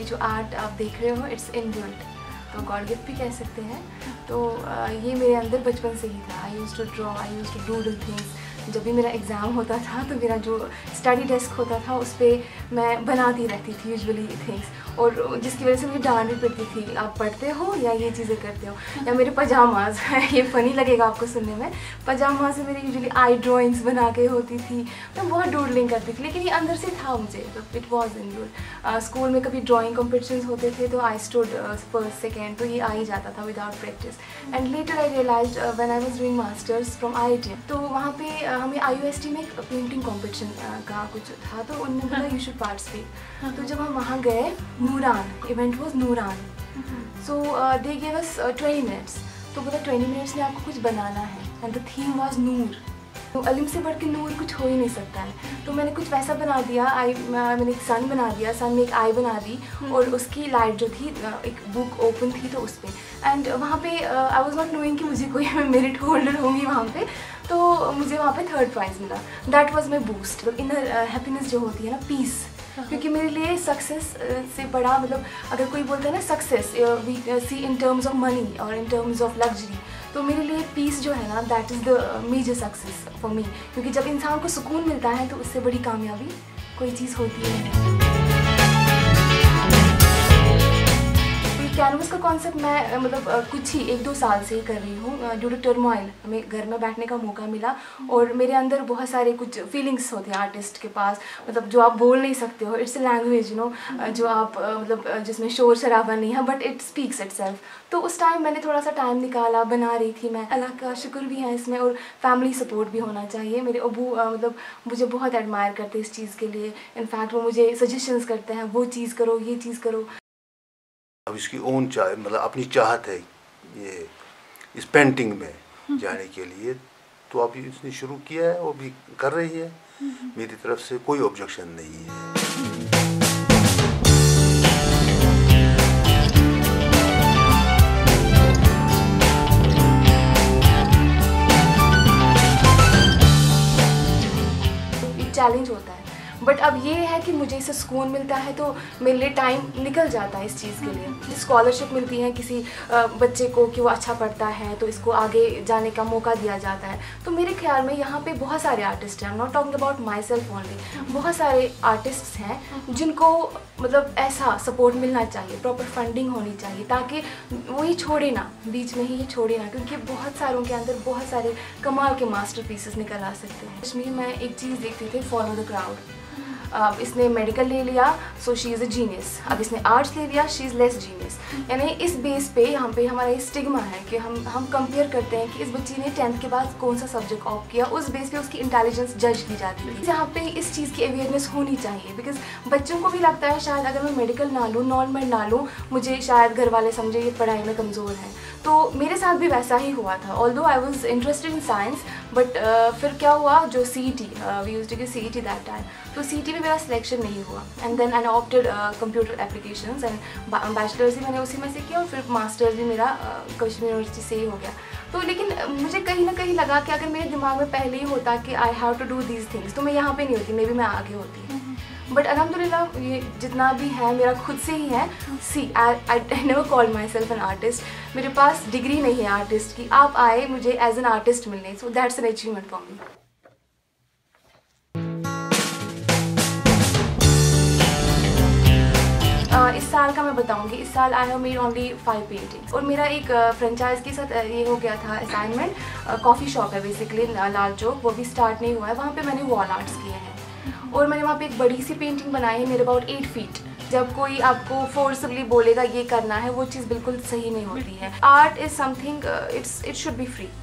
ये जो आर्ट आप देख रहे हो इट्स इनबिल्ट, तो गॉड गिफ्ट भी कह सकते हैं। तो ये मेरे अंदर बचपन से ही था। I use to draw, I use to doodle things. जब भी मेरा एग्ज़ाम होता था तो मेरा जो स्टडी डेस्क होता था उस पर मैं बनाती रहती थी यूजुअली थिंग्स, और जिसकी वजह से मुझे डांट भी पड़ती थी, आप पढ़ते हो या ये चीज़ें करते हो। या मेरे पजामाज ये फ़नी लगेगा आपको सुनने में, पजामा से मेरी यूजुअली आई ड्राइंग्स बना के होती थी। मैं बहुत डूडलिंग करती थी, लेकिन ये अंदर से था मुझे, तो it was in good. School में कभी ड्राइंग कॉम्पिटिशन्स होते थे तो आई स्टूड फर्स्ट सेकेंड, तो ये आ ही जाता था without practice. And later I realised when I was doing masters from IIT, तो वहाँ पे हमें IUST में एक पेंटिंग कॉम्पिटिशन का कुछ था, तो उन्होंने बोला यू शुड पार्टिसिपेट। तो जब हम वहाँ गए, नूरान इवेंट वॉज नूरान, so they gave us 20 minutes, तो बोला 20 मिनट्स में आपको कुछ बनाना है, एंड द थीम वाज नूर। तो अलिम से बढ़ के नूर कुछ हो ही नहीं सकता है, तो मैंने कुछ वैसा बना दिया। मैंने एक सन बना दिया, सन में एक आई बना दी, और उसकी लाइट जो थी, एक बुक ओपन थी तो उस पर। एंड वहाँ पे आई वाज नॉट नोइंग कि मुझे कोई मेरिट होल्डर होंगी वहाँ पे, तो मुझे वहाँ पे 3rd प्राइज़ मिला। दैट वाज माई बूस्ट, मतलब इनर हैप्पीनेस जो होती है ना, पीस। क्योंकि मेरे लिए सक्सेस से बड़ा, मतलब अगर कोई बोलता है ना success we see in terms of money और इन टर्म्स ऑफ लग्जरी, तो मेरे लिए पीस जो है ना, that is the major success for me. क्योंकि जब इंसान को सुकून मिलता है तो उससे बड़ी कामयाबी कोई चीज़ होती है। कैनवस का कॉन्सेप्ट मैं मतलब कुछ ही 1-2 साल से ही कर रही हूँ। ड्यू टू टर्मोइल हमें घर में बैठने का मौका मिला, और मेरे अंदर बहुत सारे कुछ फीलिंग्स होते हैं आर्टिस्ट के पास, मतलब जो आप बोल नहीं सकते हो। It's a language, you know, जो आप मतलब जिसमें शोर शराबा नहीं है, बट इट स्पीक्स इटसेल्फ। तो उस टाइम मैंने थोड़ा सा टाइम निकाला, बना रही थी मैं। अल्लाह का शुक्र भी है इसमें, और फैमिली सपोर्ट भी होना चाहिए। मेरे अबू मतलब मुझे बहुत एडमायर करते हैं इस चीज़ के लिए। इनफैक्ट वो मुझे सजेशंस करते हैं, वो चीज़ करो, ये चीज़ करो। अब इसकी ओन मतलब अपनी चाहत है ये इस पेंटिंग में जाने के लिए, तो अभी इसने शुरू किया है, वो भी कर रही है। मेरी तरफ से कोई ऑब्जेक्शन नहीं है। चैलेंज होता है, बट अब ये है कि मुझे इससे सुकून मिलता है, तो मेरे लिए टाइम निकल जाता है इस चीज़ के लिए। स्कॉलरशिप मिलती है किसी बच्चे को कि वो अच्छा पढ़ता है तो इसको आगे जाने का मौका दिया जाता है। तो मेरे ख्याल में यहाँ पे बहुत सारे आर्टिस्ट हैं, I am not talking about myself only, बहुत सारे आर्टिस्ट हैं जिनको मतलब ऐसा सपोर्ट मिलना चाहिए, प्रॉपर फंडिंग होनी चाहिए, ताकि वो ये छोड़े ना, बीच में ही ये छोड़े ना, क्योंकि बहुत सारों के अंदर बहुत सारे कमाल के मास्टर पीसेस निकल आ सकते हैं। कश्मीर में एक चीज़ देखते थे, फॉलो द क्राउड। अब इसने मेडिकल ले लिया, so she is a genius. अब इसने आर्ट्स ले लिया, शी इज़ लेस जीनियस। यानी इस बेस पे यहाँ पे हमारा ये स्टिग्मा है कि हम कंपेयर करते हैं कि इस बच्ची ने 10th के बाद कौन सा सब्जेक्ट ऑप्ट किया, उस बेस पे उसकी इंटेलिजेंस जज की जाती है। यहाँ पे इस चीज़ की अवेयरनेस होनी चाहिए, बिकॉज बच्चों को भी लगता है शायद अगर मैं मेडिकल ना लूँ, नॉन मेड ना लूँ, मुझे शायद घर वाले समझे ये पढ़ाई में कमज़ोर है। तो मेरे साथ भी वैसा ही हुआ था, although I was interested in science, but फिर क्या हुआ, जो CET we used to give CET that time, तो CET में मेरा सिलेक्शन नहीं हुआ। And then I opted computer applications, and bachelors भी मैंने उसी में से किया, और फिर मास्टर्स भी मेरा कश्मीर यूनिवर्सिटी से ही हो गया। तो लेकिन मुझे कहीं ना कहीं लगा कि अगर मेरे दिमाग में पहले ही होता कि I have to do these things, तो मैं यहाँ पे नहीं होती, मे बी मैं आगे होती। बट अल्हम्दुलिल्लाह ये जितना भी है मेरा खुद से ही है। See I never call myself an artist, मेरे पास डिग्री नहीं है आर्टिस्ट की, आप आए मुझे एज एन आर्टिस्ट मिलने, so that's an achievement for me. इस साल का मैं बताऊंगी, इस साल I have made only 5 paintings, और मेरा एक फ्रेंचाइज के साथ ये हो गया था असाइनमेंट। कॉफ़ी शॉप है बेसिकली लाल चौक, वो भी स्टार्ट नहीं हुआ है, वहाँ पे मैंने वॉल आर्ट्स किए हैं, और मैंने वहाँ पे एक बड़ी सी पेंटिंग बनाई है, मेरे अबाउट 8 फीट। जब कोई आपको फोर्सफुली बोलेगा ये करना है, वो चीज़ बिल्कुल सही नहीं होती है। Art is something, it should be free.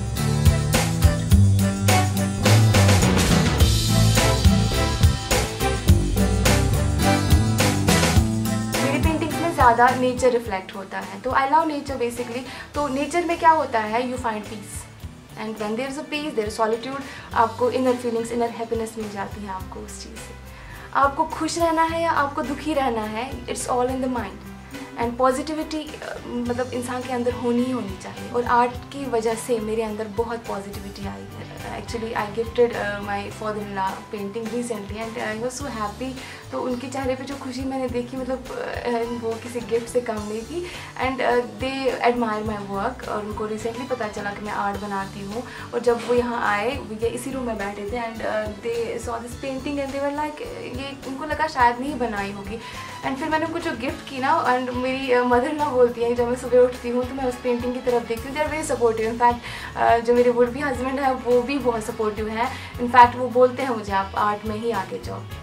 ज़्यादा नेचर रिफ्लेक्ट होता है, तो आई लव नेचर बेसिकली। तो नेचर में क्या होता है, you find peace, and when there is a peace there is solitude, आपको इनर फीलिंग्स, इनर हैप्पीनेस मिल जाती है आपको उस चीज़ से। आपको खुश रहना है या आपको दुखी रहना है, it's all in the mind. And positivity मतलब इंसान के अंदर होनी ही होनी चाहिए, और आर्ट की वजह से मेरे अंदर बहुत पॉजिटिविटी आई है। Actually I gifted my father in law painting recently and I was so happy. तो उनके चेहरे पे जो खुशी मैंने देखी, मतलब वो किसी गिफ्ट से कम नहीं थी। And they admire my work, और उनको रिसेंटली पता चला कि मैं आर्ट बनाती हूँ। और जब वो यहाँ आए, ये इसी रूम में बैठे थे and they saw this painting and they were like, ये उनको लगा शायद नहीं बनाई होगी। एंड फिर मैंने उनको जो गिफ्ट की ना, एंड मेरी मदर ना बोलती है जब मैं सुबह उठती हूँ तो मैं उस पेंटिंग की तरफ देखती हूँ, they are very supportive. In fact जो मेरे वुड भी हस्बैंड है वो भी बहुत सपोर्टिव है। इनफैक्ट वो बोलते हैं मुझे आप आर्ट में ही आगे जाओ।